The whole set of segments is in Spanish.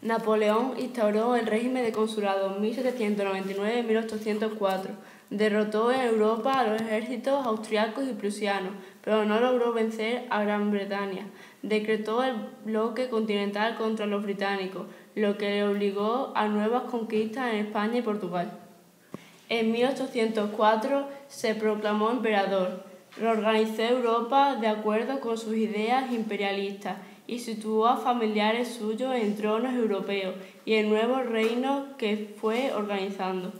Napoleón instauró el régimen de consulado en 1799-1804. Derrotó en Europa a los ejércitos austriacos y prusianos, pero no logró vencer a Gran Bretaña. Decretó el bloque continental contra los británicos, lo que le obligó a nuevas conquistas en España y Portugal. En 1804 se proclamó emperador, reorganizó Europa de acuerdo con sus ideas imperialistas y situó a familiares suyos en tronos europeos y en nuevos reinos que fue organizando.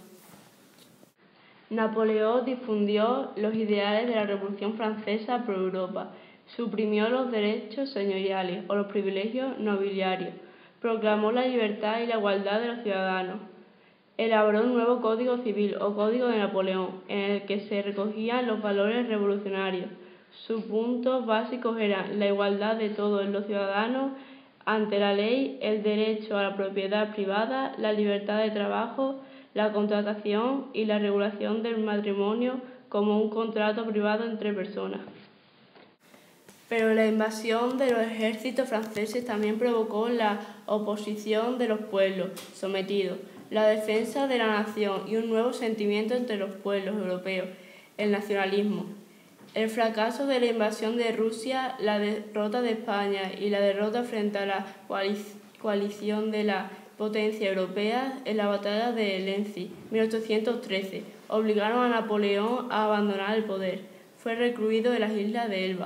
Napoleón difundió los ideales de la Revolución Francesa por Europa, suprimió los derechos señoriales o los privilegios nobiliarios, proclamó la libertad y la igualdad de los ciudadanos, elaboró un nuevo Código Civil o Código de Napoleón, en el que se recogían los valores revolucionarios. Sus puntos básicos eran la igualdad de todos los ciudadanos ante la ley, el derecho a la propiedad privada, la libertad de trabajo, la contratación y la regulación del matrimonio como un contrato privado entre personas. Pero la invasión de los ejércitos franceses también provocó la oposición de los pueblos sometidos, la defensa de la nación y un nuevo sentimiento entre los pueblos europeos, el nacionalismo. El fracaso de la invasión de Rusia, la derrota de España y la derrota frente a la coalición de la potencia europea en la batalla de Leipzig, 1813, obligaron a Napoleón a abandonar el poder. Fue recluido en las islas de Elba.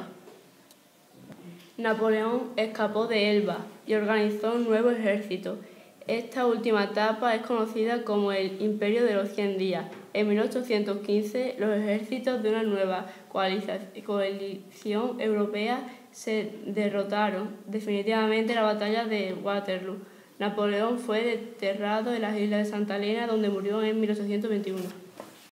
Napoleón escapó de Elba y organizó un nuevo ejército. Esta última etapa es conocida como el Imperio de los 100 días. En 1815, los ejércitos de una nueva coalición europea se derrotaron definitivamente en la batalla de Waterloo. Napoleón fue desterrado en las islas de Santa Helena, donde murió en 1821.